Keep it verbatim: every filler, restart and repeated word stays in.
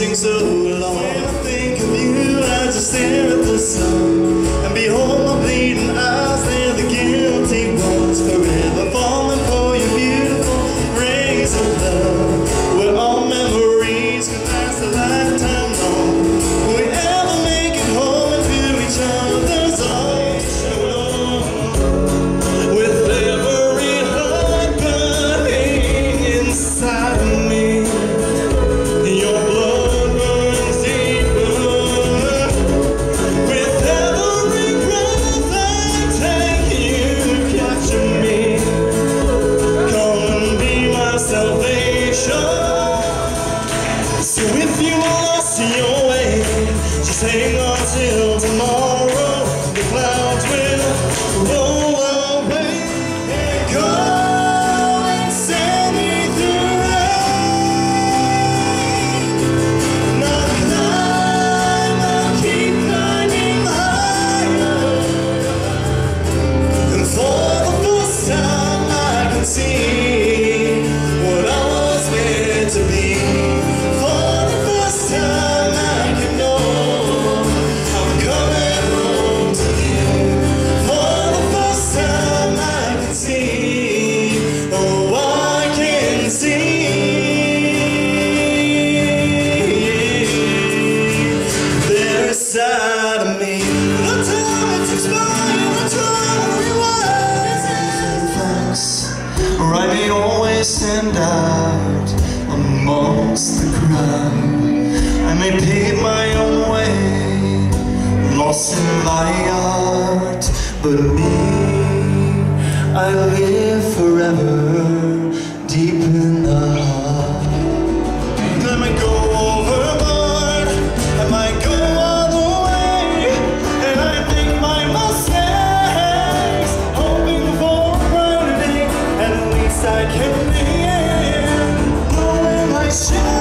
sing so long. When I think of you, I just stare at the sun, and behold my bleeding eyes, they're the guilty ones, forever falling for your beautiful rays of love, where all memories can last a lifetime long. Will we ever make it home and feel each other's arms? With every heart burning inside of me, your blood burns deeper. With every breath I take, you capture me. Come and be my salvation. So if you lost your way, just hang on till tomorrow. The clouds will roll away. Go and send me through rain. And I'll climb, I'll keep climbing higher. And for the first time I can see what I was meant to be. For the first time I can know I'm coming home to you. For the first time I can see, oh I can see. There inside of me, the time it's expired, the time rewind. Thanks, or I may always stand out amongst the crowd. I may pave my own way, lost in my art, but me, I live forever deep in the heart. I might go overboard, I might go all the way, and I make my mistakes, hoping for a brighter day. At least I can be in, knowing my share.